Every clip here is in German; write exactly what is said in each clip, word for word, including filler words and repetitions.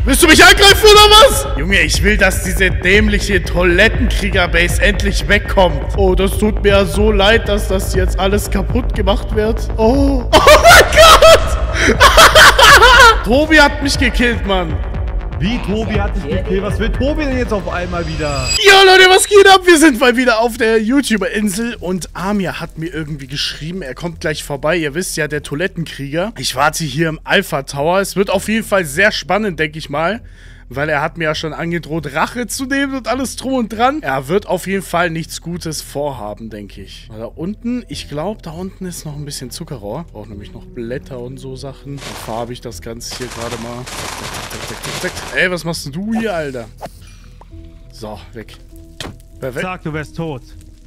Willst du mich angreifen oder was? Junge, ich will, dass diese dämliche Toilettenkrieger-Base endlich wegkommt. Oh, das tut mir ja so leid, dass das jetzt alles kaputt gemacht wird. Oh. Oh mein Gott! Tobi hat mich gekillt, Mann. Wie, Tobi hat dich gekillt? Was will Tobi denn jetzt auf einmal wieder? Ja, Leute, was geht ab? Wir sind mal wieder auf der YouTuber-Insel und Amir hat mir irgendwie geschrieben, er kommt gleich vorbei. Ihr wisst ja, der Toilettenkrieger. Ich warte hier im Alpha Tower. Es wird auf jeden Fall sehr spannend, denke ich mal. Weil er hat mir ja schon angedroht, Rache zu nehmen und alles drum und dran. Er wird auf jeden Fall nichts Gutes vorhaben, denke ich. Da unten, ich glaube, da unten ist noch ein bisschen Zuckerrohr. Braucht nämlich noch Blätter und so Sachen. Dann farbe ich das Ganze hier gerade mal. Zack, zack, zack, zack. Ey, was machst denn du hier, Alter? So, weg. Perfekt. Sag, du wärst tot.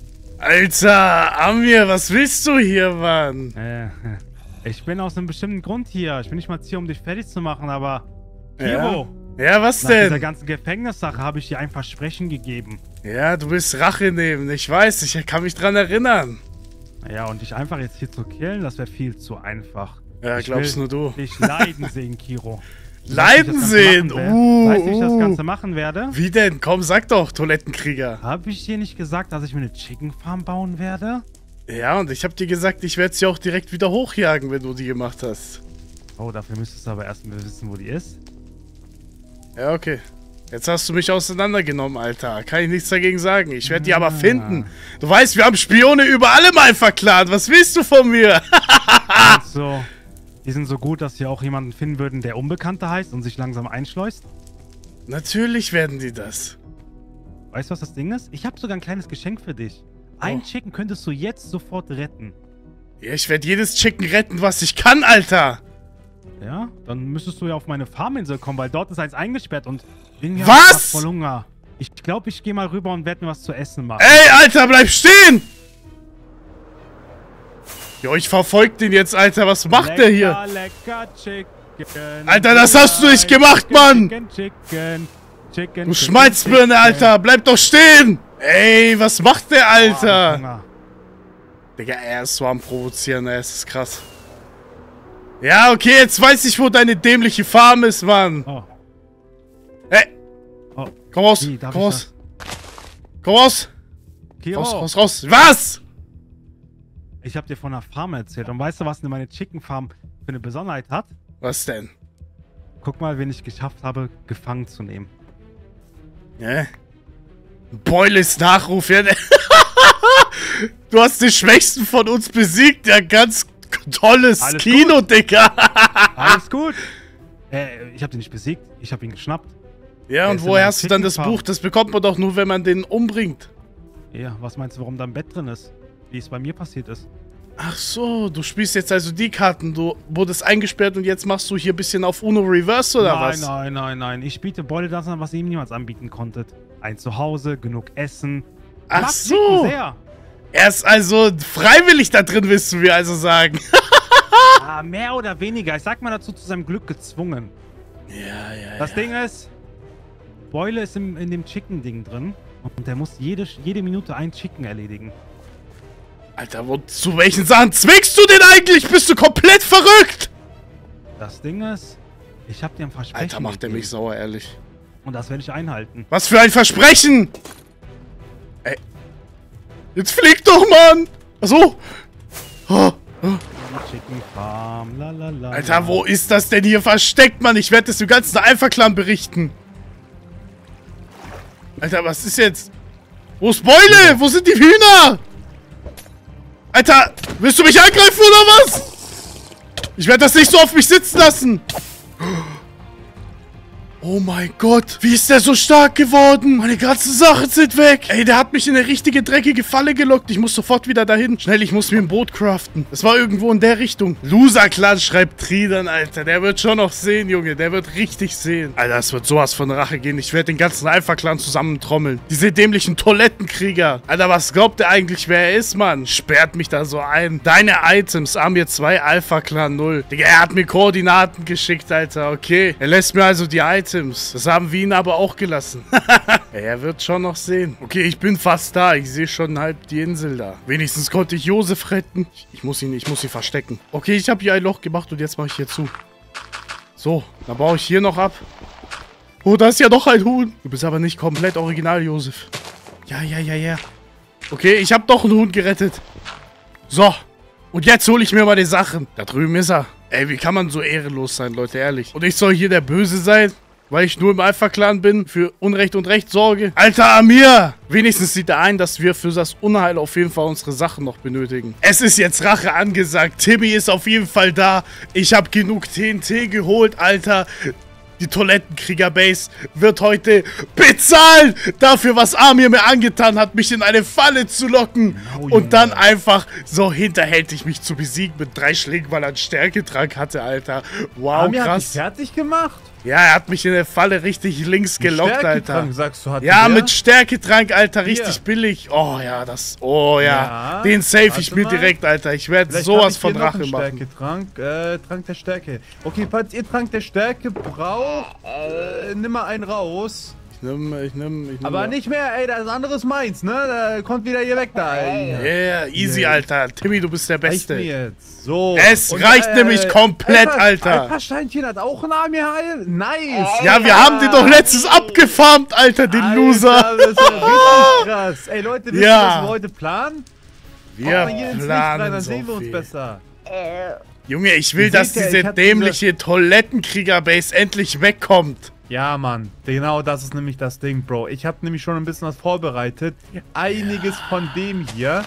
Alter, Amir, was willst du hier, Mann? Äh, ich bin aus einem bestimmten Grund hier. Ich bin nicht mal hier, um dich fertig zu machen, aber... Kiro! Ja. Ja, was Nach denn? dieser ganzen Gefängnissache habe ich dir ein Versprechen gegeben. Ja, du willst Rache nehmen. Ich weiß, ich kann mich dran erinnern. Ja, und dich einfach jetzt hier zu killen, das wäre viel zu einfach. Ja, ich glaubst will nur du. dich leiden sehen, Kiro. Leiden sehen? Uh, weißt du, wie ich das uh. Ganze machen werde? Wie denn? Komm, sag doch, Toilettenkrieger. Habe ich dir nicht gesagt, dass ich mir eine Chicken Farm bauen werde? Ja, und ich habe dir gesagt, ich werde sie auch direkt wieder hochjagen, wenn du die gemacht hast. Oh, dafür müsstest du aber erstmal wissen, wo die ist. Ja, okay. Jetzt hast du mich auseinandergenommen, Alter. Kann ich nichts dagegen sagen. Ich werde die aber finden. Du weißt, wir haben Spione überall im Alpha-Clan. Was willst du von mir? So, die sind so gut, dass sie auch jemanden finden würden, der Unbekannter heißt und sich langsam einschleust? Natürlich werden die das. Weißt du, was das Ding ist? Ich habe sogar ein kleines Geschenk für dich. Ein Oh. Chicken könntest du jetzt sofort retten. Ja, ich werde jedes Chicken retten, was ich kann, Alter. Ja? Dann müsstest du ja auf meine Farminsel kommen, weil dort ist eins eingesperrt und irgendwie Was? hab ich voll Hunger. Ich glaube, ich gehe mal rüber und werde mir was zu essen machen. Ey, Alter, bleib stehen! Jo, ich verfolge den jetzt, Alter. Was macht lecker, der hier? Lecker Chicken. Alter, das hast du nicht gemacht, Mann! Chicken, Chicken, Chicken, Du Chicken, Schmalzbirne, Chicken. Alter! Bleib doch stehen! Ey, was macht der, Oh, Alter? Hunger. Digga, er ist so am Provozieren, ey, es ist krass. Ja, okay, jetzt weiß ich, wo deine dämliche Farm ist, Mann. Oh. Hey, Oh. komm raus, Wie, darf komm ich raus. Komm raus. Kiro, Raus, raus, raus. Was? ich habe dir von einer Farm erzählt. Und weißt du, was denn meine Chicken Farm für eine Besonderheit hat? Was denn? Guck mal, wen ich geschafft habe, gefangen zu nehmen. Hä? Boiles Nachruf, ja. Du hast den Schwächsten von uns besiegt, ja, ganz tolles Alles Kino, gut. Digga. Alles gut. Äh, ich habe den nicht besiegt. Ich habe ihn geschnappt. Ja, Er und ist in woher einer hast du dann das Chicken-Farm. Buch? Das bekommt man doch nur, wenn man den umbringt. Ja, was meinst du, warum da ein Bett drin ist? Wie es bei mir passiert ist. Ach so, du spielst jetzt also die Karten. Du wurdest eingesperrt und jetzt machst du hier ein bisschen auf Uno Reverse oder nein, was? nein, nein, nein. Ich biete Beute das an, was ihr ihm niemals anbieten konntet. Ein Zuhause, genug Essen. Ach Mag so. Chicken sehr. Er ist also freiwillig da drin, willst du mir also sagen. Ah, mehr oder weniger. Ich sag mal dazu, zu seinem Glück gezwungen. Ja, ja, Das Ding ist, Beule ist im, in dem Chicken-Ding drin. Und der muss jede, jede Minute ein Chicken erledigen. Alter, wo, zu welchen Sachen zwickst du denn eigentlich? Bist du komplett verrückt? Das Ding ist, ich hab dir ein Versprechen Alter, macht der gegeben. mich sauer, ehrlich. Und das werde ich einhalten. Was für ein Versprechen! Ey. Jetzt flieg doch, Mann! Achso. Oh, oh. Chicken Farm, lalala. Alter, wo ist das denn hier versteckt, Mann? Ich werde das dem ganzen Alpha-Clan berichten. Alter, was ist jetzt? Wo ist Beule? Wo sind die Hühner? Alter, willst du mich angreifen oder was? Ich werde das nicht so auf mich sitzen lassen. Oh mein Gott, wie ist der so stark geworden? Meine ganzen Sachen sind weg. Ey, der hat mich in eine richtige dreckige Falle gelockt. Ich muss sofort wieder dahin. Schnell, ich muss mir ein Boot craften. Das war irgendwo in der Richtung. Loser-Clan schreibt Tridern, Alter. Der wird schon noch sehen, Junge. Der wird richtig sehen. Alter, es wird sowas von Rache gehen. Ich werde den ganzen Alpha-Clan zusammentrommeln. Diese dämlichen Toilettenkrieger. Alter, was glaubt der eigentlich, wer er ist, Mann? Sperrt mich da so ein. Deine Items, Amir zwei, Alpha-Clan null. Digga, er hat mir Koordinaten geschickt, Alter. Okay. Er lässt mir also die Items. Das haben wir ihn aber auch gelassen. Er wird schon noch sehen. Okay, ich bin fast da. Ich sehe schon halb die Insel da. Wenigstens konnte ich Josef retten. Ich muss ihn, ich muss ihn verstecken. Okay, ich habe hier ein Loch gemacht und jetzt mache ich hier zu. So, dann baue ich hier noch ab. Oh, da ist ja doch ein Huhn. Du bist aber nicht komplett original, Josef. Ja, ja, ja, ja. Okay, ich habe doch einen Huhn gerettet. So. Und jetzt hole ich mir mal die Sachen. Da drüben ist er. Ey, wie kann man so ehrenlos sein, Leute, ehrlich. Und ich soll hier der Böse sein, weil ich nur im Alpha-Clan bin, für Unrecht und Recht sorge. Alter Amir! Wenigstens sieht er ein, dass wir für das Unheil auf jeden Fall unsere Sachen noch benötigen. Es ist jetzt Rache angesagt. Timmy ist auf jeden Fall da. Ich habe genug T N T geholt, Alter. Die Toilettenkrieger-Base wird heute bezahlen dafür, was Amir mir angetan hat, mich in eine Falle zu locken. Oh, und dann einfach so hinterhältig mich zu besiegen mit drei Schlägen, weil er einen Stärketrank hatte, Alter. Wow, Amir krass. Hat dich fertig gemacht? Ja, er hat mich in der Falle richtig links gelockt, Alter. Sagst du, hat ja, der? mit Stärketrank, Alter, richtig Hier. billig. Oh ja, das, oh ja. Ja, Den save ich mir mal. direkt, Alter. Ich werde Vielleicht sowas ich von hier noch Rache einen machen. Stärketrank, äh, Trank der Stärke. Okay, falls ihr Trank der Stärke braucht, äh, nimm mal einen raus. Ich nimm, ich nimm, ich nimm. Aber mal. nicht mehr, ey, das andere ist meins, ne? Da kommt wieder hier weg da, ey. Yeah, easy, Yeah. Alter. Timmy, du bist der Reicht Beste. mir jetzt. So. Es Und, reicht nämlich komplett, Alpha, Alter. Alpha Steinchen hat auch einen Amir Heil. Nice. Ja, wir haben den doch letztens abgefarmt, Alter, den Alter, Loser. Das ist ja richtig krass. Ey, Leute, wisst ihr, Ja. was wir heute planen? Wir Kommt mal hier ins Licht rein, planen dann so sehen wir uns viel. besser. Junge, ich will, Ihr dass seht ja, diese ich hatte dämliche Toilettenkrieger-Base endlich wegkommt. Ja, Mann, genau das ist nämlich das Ding, Bro. Ich habe nämlich schon ein bisschen was vorbereitet. Einiges von dem hier.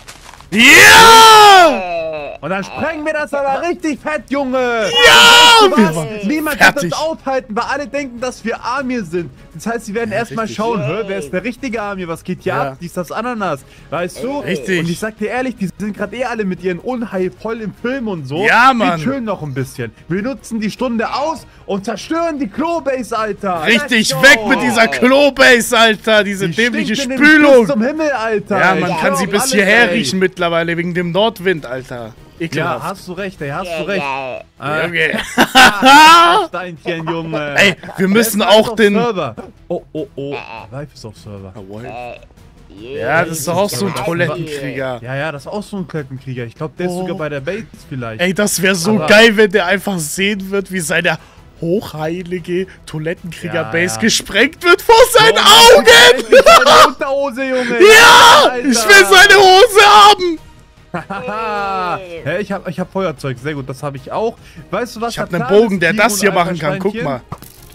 Ja! Und dann sprengen wir das aber richtig fett, Junge! Ja! Weißt du Wir was? waren Niemand kann fertig. uns aufhalten, weil alle denken, dass wir Amir sind. Das heißt, sie werden erstmal richtig. schauen, hä, wer ist der richtige Amir? Was geht hier Ja. ab? Dies, das, Ananas. Weißt du? Richtig. Und ich sag dir ehrlich, die sind gerade eh alle mit ihren Unheil voll im Film und so. Ja, Mann. Wir chillen noch ein bisschen. Wir nutzen die Stunde aus und zerstören die Klobase, Alter. Richtig, Let's go. weg mit dieser Klobase, Alter. Diese Die dämliche stinkt nämlich Spülung. bis zum Himmel, Alter. Ja, Ich man kann sie glaub, bis alles, hierher ey. riechen mittlerweile, wegen dem Nordwind, Alter. Ja, Ekelhaft. hast du recht, ey, hast du recht. Äh, Okay. Steinchen, Junge. Ey, wir müssen Wer ist auch auf den... Server? Oh, oh, oh. Live ist auf Server. Ja, das ist doch auch so ein Toilettenkrieger. Ja, ja, das ist auch so ein Klöckenkrieger. Ich glaube, der ist Oh. sogar bei der Base vielleicht. Ey, das wäre so Aber- geil, wenn der einfach sehen wird, wie seine hochheilige Toilettenkrieger-Base Ja, ja. gesprengt wird vor seinen Oh, Augen! Alter, seine Unterhose, Junge. Ja! Alter. Ich will seine Hose haben! Haha. Ja, ich habe ich hab Feuerzeug, sehr gut, das habe ich auch. Weißt du was? Ich habe der einen Plan Bogen, ist, der Timo das und hier Alpha machen kann. Guck Steinchen? mal.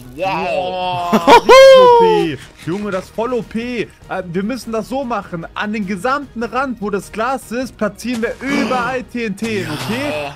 Oh, richtig O P. Junge, das ist voll O P. Äh, wir müssen das so machen. An den gesamten Rand, wo das Glas ist, platzieren wir überall T N T, okay?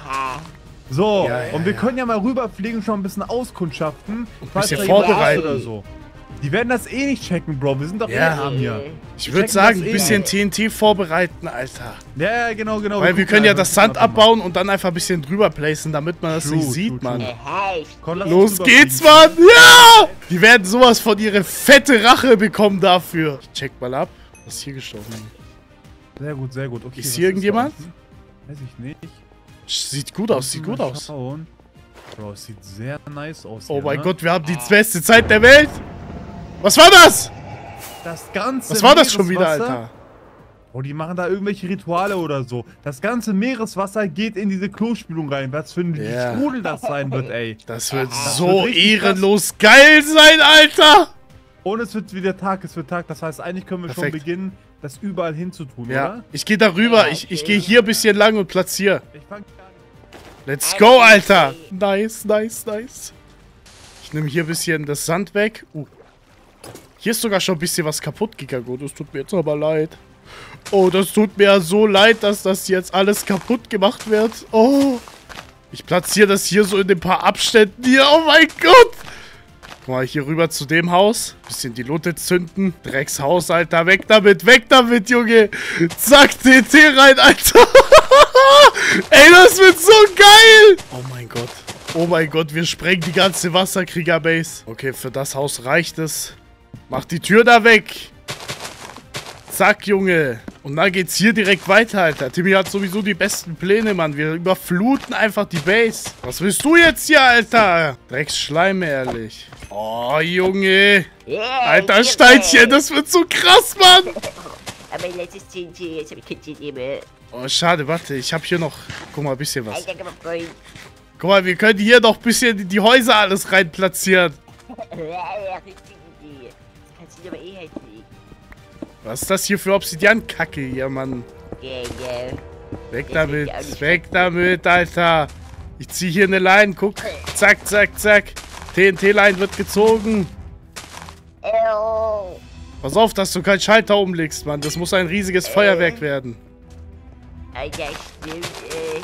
So, Ja, ja, und wir ja. können ja mal rüberfliegen, schon ein bisschen auskundschaften. Falls bisschen da jemand vorbereiten. ist oder so. Die werden das eh nicht checken, Bro. Wir sind doch Ja. eh arm hier. Ich würde checken sagen, das ein eh bisschen nicht. T N T vorbereiten, Alter. Ja, ja, genau, genau. Weil wir gucken können ja einfach, das Sand was wir machen. abbauen und dann einfach ein bisschen drüber placen, damit man das True, nicht true, sieht, true. Mann. Komm, lass Los uns geht's, rüberfliegen. Mann! Ja! Die werden sowas von ihre fette Rache bekommen dafür. Ich check mal ab. Was ist hier gestochen? Sehr gut, sehr gut. Okay, Ist was hier irgendjemand? da unten? Weiß ich nicht. Sieht gut aus, sieht Mal gut aus. schauen. Bro, es sieht sehr nice aus. Oh hier, mein ne? Gott, wir haben die beste Zeit der Welt. Was war das? Das ganze Was war das schon wieder, Meereswasser- Alter? Oh, die machen da irgendwelche Rituale oder so. Das ganze Meereswasser geht in diese Klospülung rein. Was für ein Ja. Strudel das sein wird, ey. Das wird Das so wird richtig ehrenlos geil sein, Alter. Und es wird wieder Tag, es wird Tag. Das heißt, eigentlich können wir schon Perfekt. beginnen, das überall hinzutun, Ja, oder? ich gehe darüber. Ich, ich gehe hier ein bisschen lang und platziere. Ich fang gar nicht. Let's go, Alter. Nice, nice, nice. Ich nehme hier ein bisschen das Sand weg. Uh. Hier ist sogar schon ein bisschen was kaputt gegangen. Oh, das tut mir jetzt aber leid. Oh, das tut mir ja so leid, dass das jetzt alles kaputt gemacht wird. Oh. Ich platziere das hier so in den paar Abständen hier. Oh mein Gott. Guck mal, hier rüber zu dem Haus. Bisschen die Lotte zünden. Dreckshaus, Alter. Weg damit, weg damit, Junge. Zack, T T rein, Alter. Ey, das wird so geil. Oh mein Gott. Oh mein Gott, wir sprengen die ganze Wasserkrieger-Base. Okay, für das Haus reicht es. Mach die Tür da weg. Zack, Junge. Und dann geht's hier direkt weiter, Alter. Timmy hat sowieso die besten Pläne, Mann. Wir überfluten einfach die Base. Was willst du jetzt hier, Alter? Drecksschleim, ehrlich. Oh, Junge. Alter, Steinchen, das wird so krass, Mann. Aber letztes Zehntchen, jetzt hab ich kein Zehntchen mehr. Oh, schade, warte. Ich hab hier noch, guck mal, ein bisschen was. Alter, komm mal, Freund. Guck mal, wir können hier noch ein bisschen die Häuser alles rein platzieren. Das kannst du aber eh halt nicht. Was ist das hier für Obsidian-Kacke hier, Mann? Ja, ja. Weg Das damit, will ich auch nicht weg damit, Alter. Ich zieh hier eine Line, guck. Zack, zack, zack. T N T-Line wird gezogen. Ew. Pass auf, dass du keinen Schalter umlegst, Mann. Das muss ein riesiges Feuerwerk werden. Alter, stimmt, ey.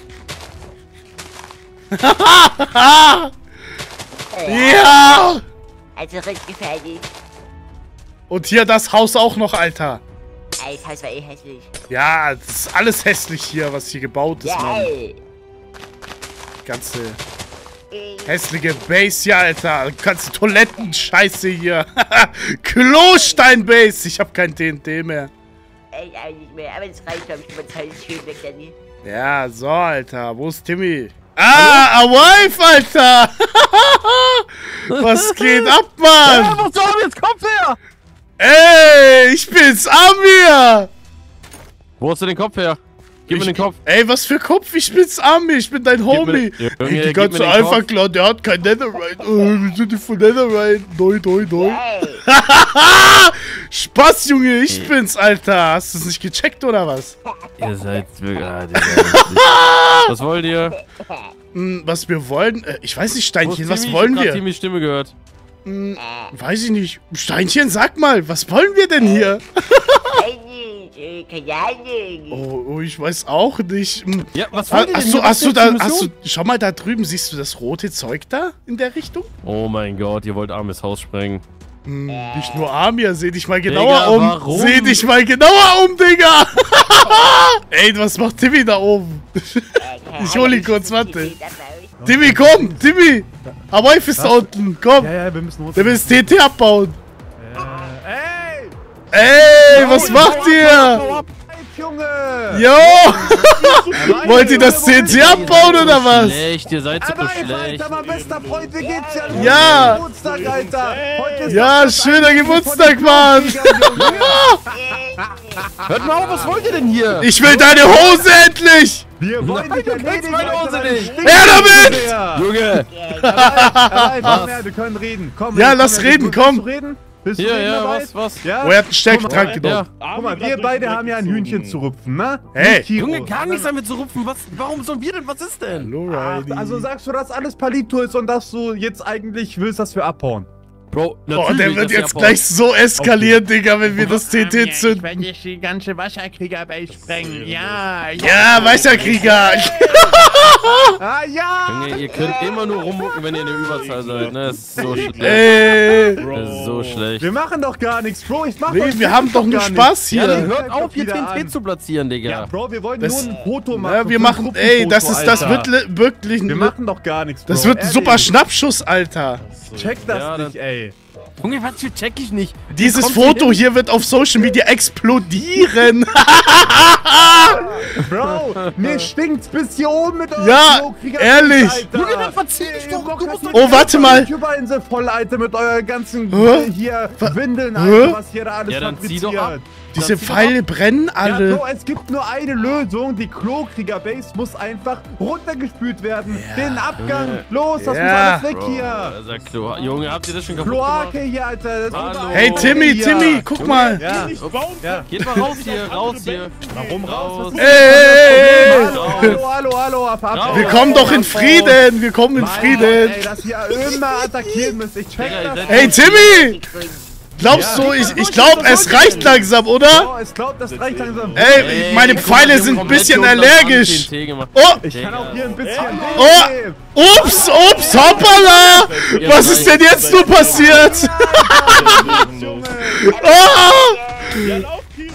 Ja! Also richtig gefährlich. Und hier das Haus auch noch, Alter. Ey, das Haus war eh hässlich. Ja, das ist alles hässlich hier, was hier gebaut ist, Ja, Mann. ey. Ganze Ey. hässliche Base hier, Alter. Ganze Toiletten-Scheiße hier. Klostein-Base. Ich hab kein T N T mehr. Ey, auch nicht mehr. Aber das reicht, glaube ich. Du kannst halt schön weg, Danny. Ja, so, Alter. Wo ist Timmy? Ah, a wife, Alter. Was geht ab, Ja, Mann? was soll jetzt? Kopf her! Ey, ich bin's, Amir. Wo hast du den Kopf her? Gib mir den Kopf. Ey, was für Kopf? Ich bin's, Amir. Ich bin dein Homie. Junge, Ey, die gib ganze mir den Alpha Kopf. klar, der hat kein Netherite. Oh, wir sind die von Netherite. Doi, doi, doi. Ey. Spaß, Junge, ich bin's, Alter. Hast du es nicht gecheckt, oder was? Ihr seid wirklich... Ah, Digga, was wollt ihr? Hm, was wir wollen? Äh, ich weiß nicht, Wo ist Steinchen, was Timmy? wollen Ich hab grad wir? Timmys Stimme gehört. Hm, weiß ich nicht. Steinchen, sag mal, was wollen wir denn hier? Ey, äh, keine Ahnung. Oh, oh, ich weiß auch nicht. Hm, Ja, was ha- wollt ihr denn Hast du, hier? Was hast du ist da, die hast du, Mission? schau mal da drüben, siehst du das rote Zeug da in der Richtung? Oh mein Gott, ihr wollt armes Haus sprengen. Hm, nicht nur Amir, seh dich mal genauer Digga, um. warum? Seh dich mal genauer um, Digga. Ey, was macht Timmy da oben? Ich hol ihn kurz, warte. Timmy, komm, Timmy. Hawaii ist da unten, komm. Ja, ja, wir müssen uns. Der will das T N T abbauen. Ey! Ey, was macht ihr? Junge! Jo! Wollt ihr das T N T abbauen oder was? Schlecht, ihr seid so Nein, schlecht. Alter, mein bester Freund, wie geht's dir? Ja. Geburtstag, Alter! Heute ist Ja, das schöner Einzige Geburtstag, von den Mann. Junge. Hört mal auf, was wollt ihr denn hier? Ich will deine Hose endlich! Wir wollen Nein, dich du kannst erledigen, meine Alter, Hose deine nicht. Stinke- Her damit! Ja. Junge! Nein, komm her, wir können reden. Komm, Ja, komm lass her, reden, willst komm. du reden? Bist du Hier, reden ja, bereit? was, was? Ja? Oh, er hat einen Stärketrank Ja. genommen. Guck mal, wir beide haben ja ein Hühnchen zu rupfen, ne? Hey. Nicht Kiro. Junge, gar nichts damit zu rupfen. Was, warum sollen wir denn? Was ist denn? Hallo, Ach, Riley. also sagst du, dass alles Palito ist und dass du jetzt eigentlich willst, dass wir abhauen? Bro, Oh, der wird jetzt gleich so eskalieren, Digga, wenn wir das T N T zünden. werde jetzt die ganze Wasserkriegerbase sprengen. Ja, Ja, Wasserkrieger. Ah ja! Junge, ihr könnt immer nur rummucken, wenn ihr in der Überzahl seid, ne? Das ist so schlecht. Ey. Das ist so schlecht. Wir machen doch gar nichts, Bro. Ich mach Nee, doch wir haben doch nur gar Spaß Ja, dann hier. hört auf, hier Wieder T N T an. zu platzieren, Digga. Ja, Bro, wir wollen Das- nur ein Foto machen. Ja, wir ein machen, ey, das ist das Gruppenfoto, wird wirklich Wir ein, machen doch gar nichts, Bro. das wird ein super ehrlich. Schnappschuss, Alter. Check das Ja, nicht, ey. Junge, was für check ich nicht? Dieses kommt Foto hin? hier wird auf Social Media explodieren. Bro, mir stinkt's bis hier oben mit euren Ja, Klokrieger- ehrlich. Alter. Junge, dann verzieh dich doch, du musst doch Oh, warte mal. YouTuberinsel voll, Alter, mit euren ganzen Hä? äh, hier Windeln, Hä? Alter, was hier da alles Ja, dann zieh doch fabriziert. ab. Diese Das sieht doch Pfeile brennen Ja, alle. Bro, es gibt nur eine Lösung. Die Klokrieger-Base muss einfach runtergespült werden. Den Abgang. Los, das Ja. muss alles weg Bro, hier. das ist ja Klo- Junge, habt ihr das schon kaputt Kloake gemacht? hier, Alter. Das ist Hallo. überall Hey, Timmy, hier. Timmy, guck mal. Ja. Ja. Geht mal raus hier, raus hier. Warum raus? Raus. Ey, ey, ey. Hallo, hallo, hallo, hallo. Ab, ab, Raus. Wir kommen doch in Frieden. Wir kommen in Mein Gott, Frieden. ey, dass ihr immer attackieren müsst. Ich check Digga, ihr das. seid- Hey, Timmy! Glaubst du, ich, ich glaube, es reicht langsam, oder? Oh, ich glaub, das reicht langsam. Ey, meine guck Pfeile mal, die sind haben ein bisschen komplett hier unten allergisch. T N T gemacht. Oh, Ich kann auch hier ein bisschen. Oh. ups, ups, hoppala. Was ist denn jetzt nur passiert? Oh, ja, lauf, Kiru!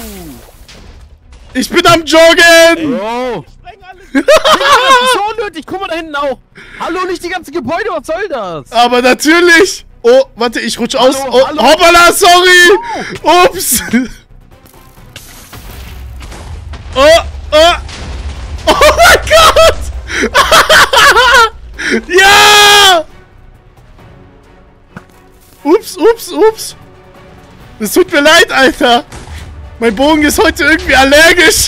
ich bin am Joggen. Bro! Spreng alles! Das ist so nötig, guck mal da hinten auch! Hallo, nicht die ganzen Gebäude, was soll das? Aber natürlich. Oh, warte, ich rutsch aus. Hallo, Oh, hallo. hoppala, sorry. Ups. Oh, oh. Oh mein Gott. Ja. Ups, ups, ups. Es tut mir leid, Alter. Mein Bogen ist heute irgendwie allergisch.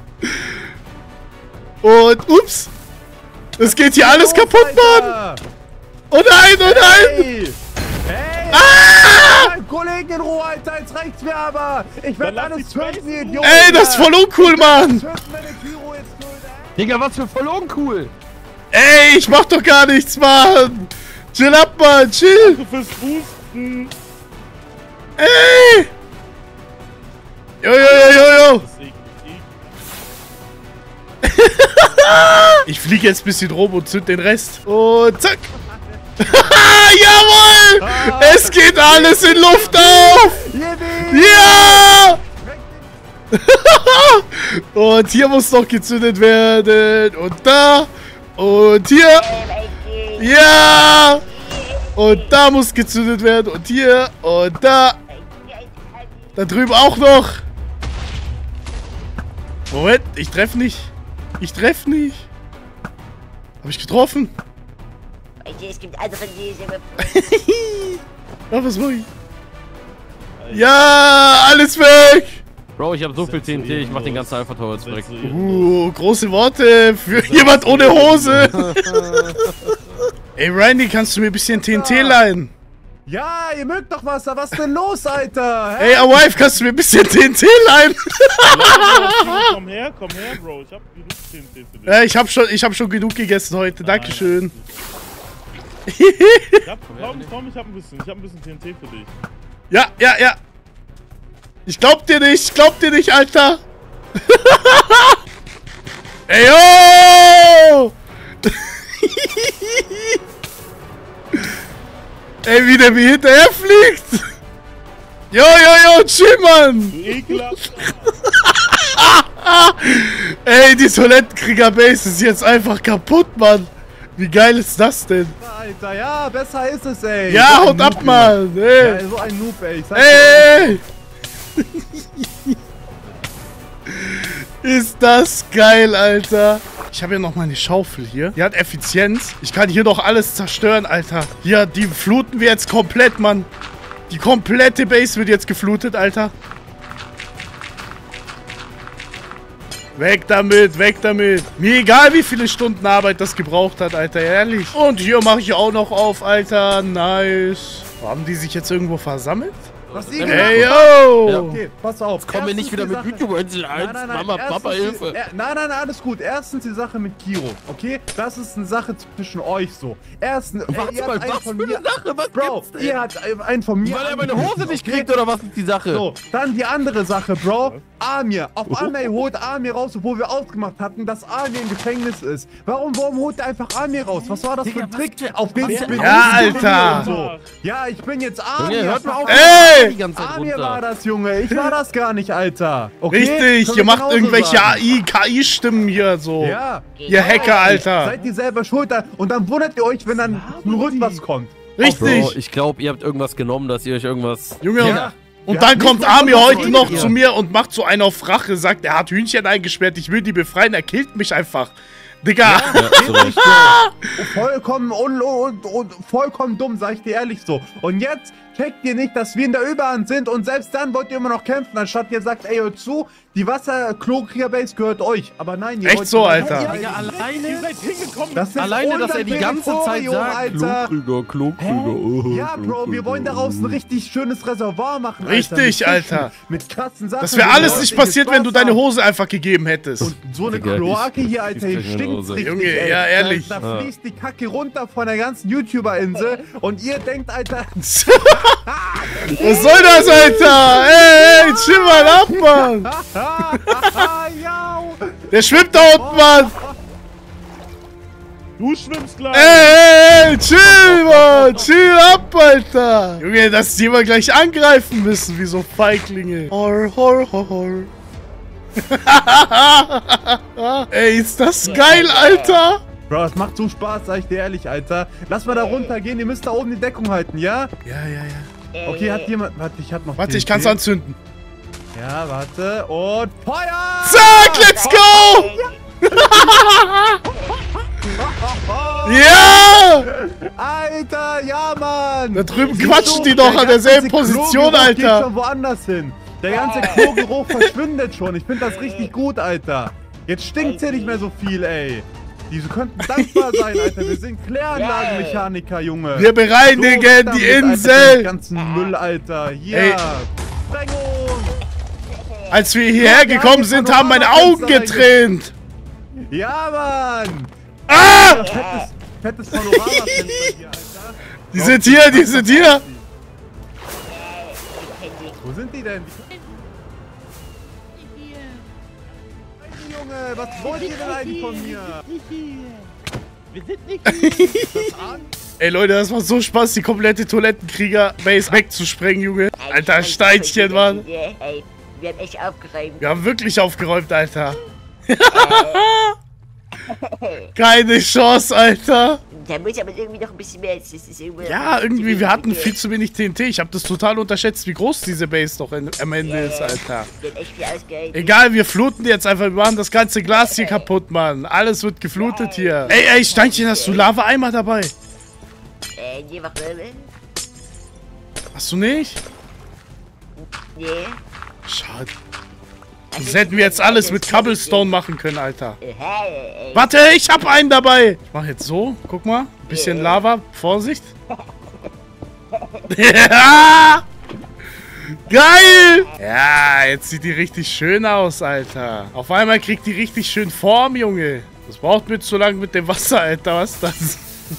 Und ups. Es geht hier alles kaputt, Mann. Oh nein, oh nein! Hey! Hey! Ah! Mein Kollegen in Ruhe, Alter, jetzt reicht's mir aber! Ich Dann werde lass alles die töten, ihr Scheiße. Idioten! Ey, das ist voll uncool, Mann! Töten, wenn der Pyro jetzt tötet, ey. Digga, was für voll uncool. Ey, ich mach doch gar nichts, Mann! Chill ab, Mann, chill! Du fürs Boosten. Ey! Jo, jo, jo, jo, jo! Das ist eklig. Ich fliege jetzt ein bisschen rum und zünd den Rest. Und zack! Jawohl! Es geht alles in Luft auf! Yippie! Ja! Und hier muss noch gezündet werden. Und da. Und hier. Ja! Und da muss gezündet werden. Und hier. Und da. Da drüben auch noch. Moment, ich treffe nicht. Ich treffe nicht. Hab ich getroffen? Es gibt andere Leser. Ja, was mach ich? Ja, alles weg! Bro, ich hab so viel T N T, ich mach den ganzen Alpha Tower jetzt weg. Uh, große Worte für jemand ohne Hose. Ey, Randy, kannst du mir ein bisschen T N T leihen? Ja, ihr mögt doch Wasser, was denn los, Alter? Hä? Ey, Awife, kannst du mir ein bisschen T N T leihen? Komm her, komm her, Bro. Ich hab genug T N T für dich. Ja, ich hab schon, ich hab schon genug gegessen heute. Dankeschön. Ich hab, komm, komm, ich hab ein bisschen. Ich hab ein bisschen T N T für dich. Ja, ja, ja. Ich glaub dir nicht, ich glaub dir nicht, Alter. Ey, yo! Ey, wie der mir hinterher fliegt. Jo, jo, jo, chill, Mann. Du ekelhaft. Ey, die Toilettenkrieger-Base ist jetzt einfach kaputt, Mann. Wie geil ist das denn? Alter, ja, besser ist es, ey. Ja, So ein haut ab, Noob, Mann. Junge. Ey. Ja, so ein Noob, ey. Ich sag dir. Ey! Ist das geil, Alter. Ich habe ja noch meine Schaufel hier. Die hat Effizienz. Ich kann hier doch alles zerstören, Alter. Hier, die fluten wir jetzt komplett, Mann. Die komplette Base wird jetzt geflutet, Alter. Weg damit, weg damit. Mir egal, wie viele Stunden Arbeit das gebraucht hat, Alter, ehrlich. Und hier mache ich auch noch auf, Alter. Nice. Haben die sich jetzt irgendwo versammelt? Was ihr Ey, gemacht habt. yo! Ja, okay, pass auf. Kommen wir Erstens nicht wieder die mit Sache- YouTuber-Insel eins. Nein, nein, nein. Mama, Papa, Erstens die- Hilfe. äh, Nein, nein, nein, alles gut. Erstens die Sache mit Kiro, okay? Das ist eine Sache zwischen euch so. Erstens, ey, Was, ihr mal, habt einen was von für mir... eine Sache? Was Bro, gibt's denn? ihr habt einen von mir... Weil er meine Hose nicht okay? kriegt, oder was ist die Sache? So, dann die andere Sache, Bro. Amir. Auf einmal holt Amir raus, obwohl wir ausgemacht hatten, dass Amir im Gefängnis ist. Warum, warum holt er einfach Amir raus? Was war das Digga, für ein was Trick? für- Auf den was ich für- bin Ja, ich Alter. und So. Ja, ich bin jetzt Amir. Junge, hört mal auf. Ey! Die ganze Zeit Amir war runter. das, Junge. Ich war das gar nicht, Alter. Okay? Richtig, Können ihr wir macht genauso irgendwelche sagen. A I, K I-Stimmen hier so. Ja. Ihr Hacker, Alter. Seid ihr selber schuld an- und dann wundert ihr euch, wenn dann zurück was kommt. Richtig. Bro, ich glaube, ihr habt irgendwas genommen, dass ihr euch irgendwas... Junge, Ja. und Wir dann haben kommt nicht Amir davon heute noch geredet. zu mir und macht so einen auf Rache, sagt, er hat Hühnchen eingesperrt, ich will die befreien, er killt mich einfach. Digga. Ja, zu Recht. Vollkommen un un un vollkommen dumm, sag ich dir ehrlich so. Und jetzt checkt ihr nicht, dass wir in der Überhand sind und selbst dann wollt ihr immer noch kämpfen, anstatt ihr sagt, ey, hört zu, die Wasser-Klo-Krieger-Base gehört euch. Aber nein, ihr Echt wollt- so, Alter? Ja, Digga, Ihr alleine... seid hingekommen. Das ist Alleine, dass er die unser ganze Zeit Territorium, sagt, Alter. Klugkrüger, Klugkrüger, oh, Ja, Bro, wir wollen daraus ein richtig schönes Reservoir machen, Alter. Richtig, mit Fischen, Alter. Mit krassen Sachen. Das wäre wo alles Leute nicht passiert, wenn du Spaß deine haben. Hose einfach gegeben hättest. Und so eine Digga, Kloake ich- hier, Alter, ich hier krieg meine stinkt's Hose. richtig, Junge, ey. ja, ehrlich. Da, da fließt die Kacke runter von der ganzen YouTuber-Insel und ihr denkt, Alter... Was soll das, Alter? Ey, ey, chill mal ab, Mann. ja. Der schwimmt da unten, Mann. Du schwimmst gleich. Ey, ey, ey, chill, Mann. Chill ab, Alter. Junge, dass die immer gleich angreifen müssen, wie so Feiglinge. Hor, hor, hor, hor. Ey, ist das geil, Alter? Bro, das macht so Spaß, sag ich dir ehrlich, Alter. Lass mal da runtergehen, ihr müsst da oben die Deckung halten, ja? Ja, ja, ja. Okay, hat jemand... Warte, ich hab noch... Warte, T N ich T. kann's anzünden. Ja, warte. Und Feuer! Zack, let's go! Ja! Alter, ja, Mann! Da drüben Siehst quatschen du, die doch der an derselben ganze Position, Klogeruch geht Alter. schon woanders hin. Der ganze Klogeruch verschwindet schon. Ich finde das richtig gut, Alter. Jetzt stinkt's hier nicht mehr so viel, ey. Die könnten dankbar sein, Alter. Wir sind Kläranlagenmechaniker, Junge. Wir bereinigen So, die damit, Insel. Alter, den ganzen Müll, Alter. Hier. Ey. Sprengung. Als wir hierher Ja, wir gekommen haben sind, jetzt haben meine Panorama-Fenster Augen getränt. Ja, Mann. Ah! Ja, fettes, fettes Panoramafenster hier, Alter. Die sind hier, die sind hier. Wo sind die denn? Hey, Junge, was wollt ihr denn eigentlich von mir? Wir sind nicht hier. Das an? Ey Leute, das macht so Spaß, die komplette Toilettenkrieger-Base wegzusprengen, Junge. Alter, Steinchen, Mann. Ey, wir haben echt aufgeräumt. Wir haben wirklich aufgeräumt, Alter. Keine Chance, Alter. Da muss aber irgendwie noch ein bisschen mehr. Das ist irgendwie Ja, irgendwie, wir hatten viel zu wenig T N T. Ich habe das total unterschätzt, wie groß diese Base doch in, am Ende ist, Alter. Wir haben echt viel ausgehalten. Egal, wir fluten jetzt einfach. Wir machen das ganze Glas hier kaputt, Mann. Alles wird geflutet hier. Ey, ey, Steinchen, hast du Lava-Eimer dabei? Äh, nee, warum? Hast du nicht? Nee. Schade. Das hätten wir jetzt alles mit Cobblestone machen können, Alter. Äh, ey. Warte, ich hab einen dabei. Ich mach jetzt so. Guck mal. Bisschen Lava. Vorsicht. Ja! Geil! Ja, jetzt sieht die richtig schön aus, Alter. Auf einmal kriegt die richtig schön Form, Junge. Das braucht mir zu lang mit dem Wasser, Alter. Was ist das?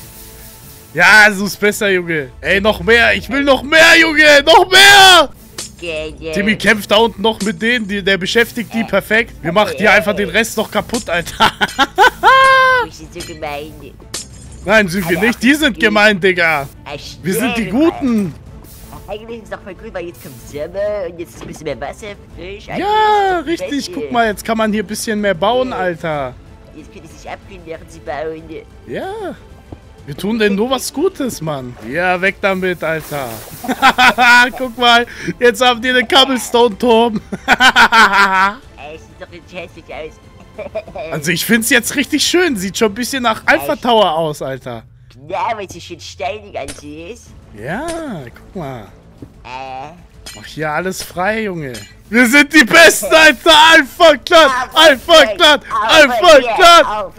Ja, so ist besser, Junge. Ey, noch mehr. Ich will noch mehr, Junge. Noch mehr! Timmy kämpft da unten noch mit denen, die, der beschäftigt die perfekt. Wir machen hier einfach den Rest noch kaputt, Alter. Wir sind so gemein. Nein, sind wir nicht. Die sind gemein, Digga. Wir sind die Guten. Eigentlich ist es doch voll cool, weil jetzt kommt Sommer und jetzt ist ein bisschen mehr Wasser, frisch. Ja, richtig. Guck mal, jetzt kann man hier ein bisschen mehr bauen, Alter. Jetzt können sie sich abkühlen, während sie bauen. Ja. Wir tun denn nur was Gutes, Mann. Ja, weg damit, Alter. Guck mal, jetzt haben die den Cobblestone-Turm. Ey, es sieht doch nicht hässlich aus. Also ich find's jetzt richtig schön. Sieht schon ein bisschen nach Alpha Tower aus, Alter. Ja, weil es so schön steinig alles ist. Ja, guck mal. Äh, Mach hier alles frei, Junge. Wir sind die Besten, Alter. Alpha Clan, Alpha Clan, Alpha Clan.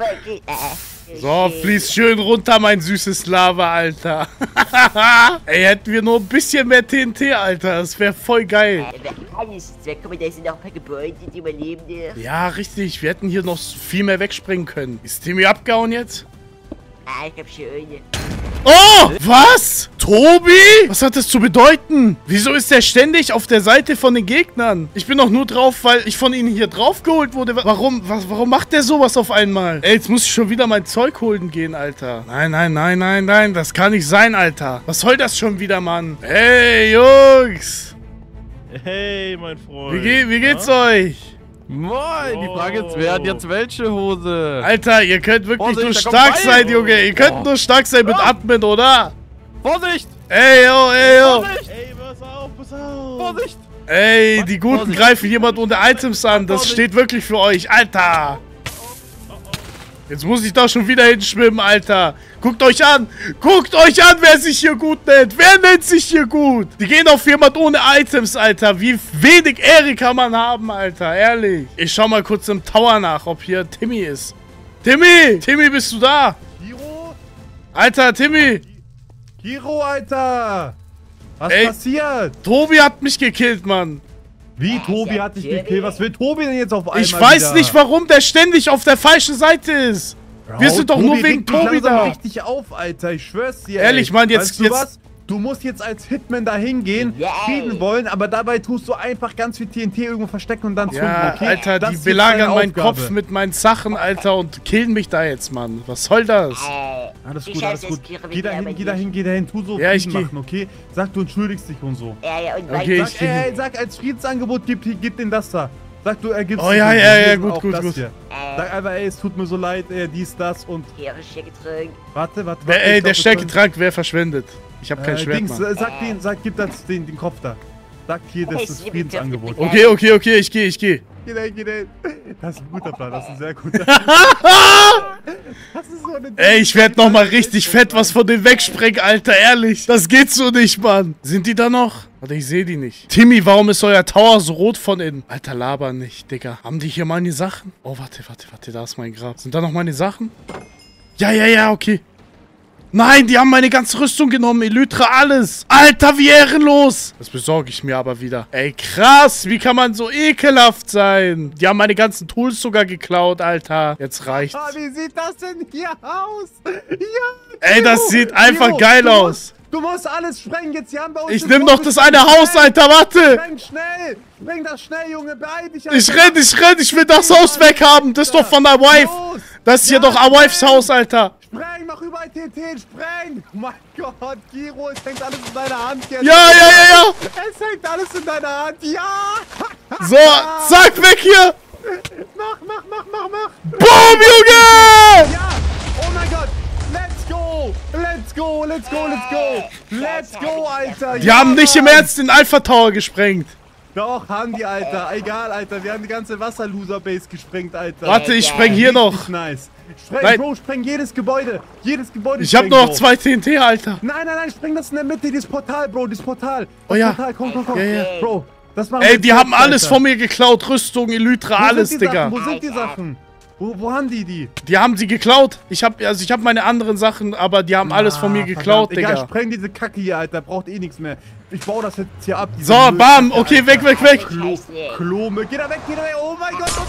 So, fließt schön runter, mein süßes Lava, Alter. Ey, hätten wir nur ein bisschen mehr T N T, Alter. Das wäre voll geil. Alles weg. Guck mal, da sind noch ein paar Gebäude, die überleben dir. Ja, richtig. Wir hätten hier noch viel mehr wegspringen können. Ist Timmy abgehauen jetzt? Ah, ich hab schon eine. Oh! Was? Tobi? Was hat das zu bedeuten? Wieso ist der ständig auf der Seite von den Gegnern? Ich bin doch nur drauf, weil ich von ihnen hier draufgeholt wurde. Warum, was, warum macht der sowas auf einmal? Ey, jetzt muss ich schon wieder mein Zeug holen gehen, Alter. Nein, nein, nein, nein, nein. Das kann nicht sein, Alter. Was soll das schon wieder, Mann? Hey, Jungs. Hey, mein Freund. Wie, ge wie geht's Na? euch? Moin, die Frage ist, wer hat jetzt welche Hose? Alter, ihr könnt wirklich Vorsicht, nur da kommt stark Bein. sein, Junge. Ihr könnt Oh. nur stark sein mit Ja. Atmen, oder? Vorsicht! Ey, yo, ey, yo. Vorsicht! Ey, pass auf, pass auf. Vorsicht! Ey, die Guten Vorsicht. greifen jemand ohne Items an. Das Vorsicht. steht wirklich für euch. Alter. Jetzt muss ich da schon wieder hinschwimmen, Alter. Guckt euch an. Guckt euch an, wer sich hier gut nennt. Wer nennt sich hier gut? Die gehen auf jemand ohne Items, Alter. Wie wenig Ehre kann man haben, Alter. Ehrlich. Ich schau mal kurz im Tower nach, ob hier Timmy ist. Timmy! Timmy, bist du da? Hiro? Alter, Timmy! Hiro, Alter! Was Ey. passiert? Tobi hat mich gekillt, Mann. Wie, Tobi hat dich gekillt? Was will Tobi denn jetzt auf einmal Ich weiß wieder? nicht, warum der ständig auf der falschen Seite ist. Wir sind doch nur wegen regt mich Tobi langsam da. richtig auf, Alter. Ich schwör's dir. Ehrlich, ey. Mann, jetzt- Weißt du jetzt- was? Du musst jetzt als Hitman da hingehen, Ja, frieden ey. wollen, aber dabei tust du einfach ganz viel T N T irgendwo verstecken und dann Ja, zünden, okay? Alter, Das die ist jetzt belagern deine meinen Aufgabe. Kopf mit meinen Sachen, Alter, und killen mich da jetzt, Mann. Was soll das? Äh, Alles ich gut, hab alles das gut. Pyramiden Geh dahin, aber geh nicht. dahin, geh dahin. Tu so Ja, ich Frieden geh. machen, okay? Sag, du entschuldigst dich und so. Ja, ja, und Okay, weiter- ich- Sag, ey, ey, sag als Friedensangebot, gib, gib den das da. Sag, du ergibst Oh, dich ja, und so. ja, Wir ja, sind gut, auch gut, das gut. hier. Äh, Sag einfach, ey, es tut mir so leid, ey, dies, das und... Tierische getrunken. Warte, warte, Wer, warte. ey, ich der glaub, Stärketrank, wer verschwendet? Ich hab kein Äh, Schwert, Dings, Mann. äh, sag den, sag, gib das, den, den Kopf da. Sag hier, das ist das Friedensangebot. Okay, okay, okay, ich geh, ich geh. Geh dahin, geh dahin. Das ist ein guter Plan, das ist ein sehr guter. Das ist so eine Ey, ich werd noch mal richtig fett was von dem wegsprengen, Alter, ehrlich. Das geht so nicht, Mann. Sind die da noch? Warte, ich sehe die nicht. Timmy, warum ist euer Tower so rot von innen? Alter, laber nicht, Digga. Haben die hier meine Sachen? Oh, warte, warte, warte, da ist mein Grab. Sind da noch meine Sachen? Ja, ja, ja, okay. Nein, die haben meine ganze Rüstung genommen. Elytra, alles. Alter, wie ehrenlos. Das besorge ich mir aber wieder. Ey, krass. Wie kann man so ekelhaft sein? Die haben meine ganzen Tools sogar geklaut, Alter. Jetzt reicht's. Ah, wie sieht das denn hier aus? Ja, Ey, das sieht einfach Giro, geil du aus. Musst, du musst alles sprengen. Jetzt hier haben wir uns Ich den nehm doch Boden das eine gesprengt. Haus, Alter. Warte. Spreng schnell. Spreng das schnell, Junge. Beeil dich, Alter. Ich renn, ich renn. Ich will das Haus weghaben. Das ist doch von der Wife. Los. Das ist hier Ja, doch A Wifes spreng. Haus, Alter. Spreng, mach überall T N T, spreng! Oh mein Gott, Giro, es hängt alles in deiner Hand jetzt. Ja, ja, ja, ja. Es hängt alles in deiner Hand, ja! So, zack, weg hier. Mach, mach, mach, mach, mach! Boom, Junge. Ja! Oh mein Gott! Let's go! Let's go, let's go, let's go! Let's go, Alter! Die haben nicht im Ernst den Alpha Tower gesprengt. Doch, haben die, Alter. Egal, Alter. Wir haben die ganze Wasser-Loser-Base gesprengt, Alter. Warte, ich spreng hier noch. Richtig nice. Spreng, Nein. Bro, spreng jedes Gebäude. Jedes Gebäude Ich hab spreng, nur noch Bro. zwei T N T, Alter. Nein, nein, nein, spreng das in der Mitte, dieses Portal, Bro, dieses Portal. Das Oh ja. Portal, komm, komm, komm. Ja, ja. Bro, das machen wir Ey, jetzt die haben selbst, alles Alter. von mir geklaut. Rüstung, Elytra, Wo alles, sind die Digga. Sachen? Wo sind die Sachen? Wo, wo haben die die? Die haben sie geklaut. Ich hab, also ich hab meine anderen Sachen, aber die haben alles von mir Ah, geklaut, verdammt. Egal, Digga. spreng diese Kacke hier, Alter. Braucht eh nichts mehr. Ich baue das jetzt hier ab. diese So, Müllkacke, bam. Okay, Alter. weg, weg, weg. Klo, Klome. Geh da weg, geh da weg. Oh mein Gott.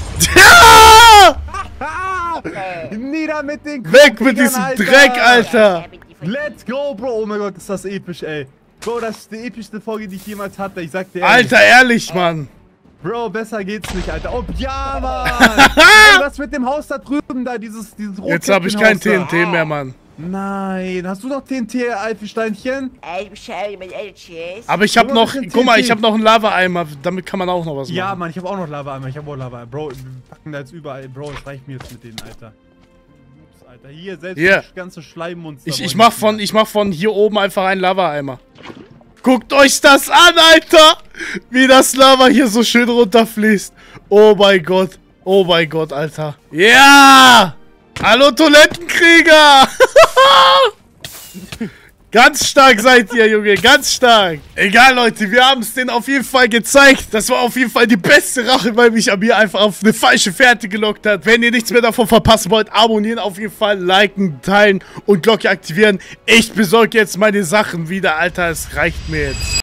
Ja! Ah! Nieder mit den Weg mit Klokriegern, diesem Alter. Dreck, Alter. Let's go, Bro. Oh mein Gott, ist das episch, ey. Bro, das ist die epischste Folge, die ich jemals hatte. Ich sag dir ehrlich. Alter, ehrlich, Mann. Bro, besser geht's nicht, Alter. Oh, ja, Mann. Ey, was mit dem Haus da drüben, da, dieses, dieses Jetzt hab ich kein T N Rotkäppchenhaus T mehr, Mann. da. Nein, hast du noch T N T, Alfensteinchen? Ich beschreibe mit Elches. Aber ich hab Guck mal, noch, bisschen guck mal, T N T. ich hab noch einen Lava-Eimer. Damit kann man auch noch was machen. Ja, Mann, ich hab auch noch Lava einmal. Ich hab auch Lava. Bro, wir packen da jetzt überall. Bro, das reicht mir jetzt mit denen, Alter. Ups, Alter. Hier, selbst Hier. das ganze Schleimmonster. Ich, ich wollen mach nicht von, mehr. ich mach von hier oben einfach einen Lava-Eimer. Guckt euch das an, Alter! Wie das Lava hier so schön runterfließt. Oh mein Gott. Oh mein Gott, Alter. Ja! Hallo, Toilettenkrieger! Ganz stark seid ihr, Junge, ganz stark. Egal, Leute, wir haben es denen auf jeden Fall gezeigt. Das war auf jeden Fall die beste Rache, weil mich Amir einfach auf eine falsche Fährte gelockt hat. Wenn ihr nichts mehr davon verpassen wollt, abonnieren auf jeden Fall, liken, teilen und Glocke aktivieren. Ich besorge jetzt meine Sachen wieder, Alter, es reicht mir jetzt.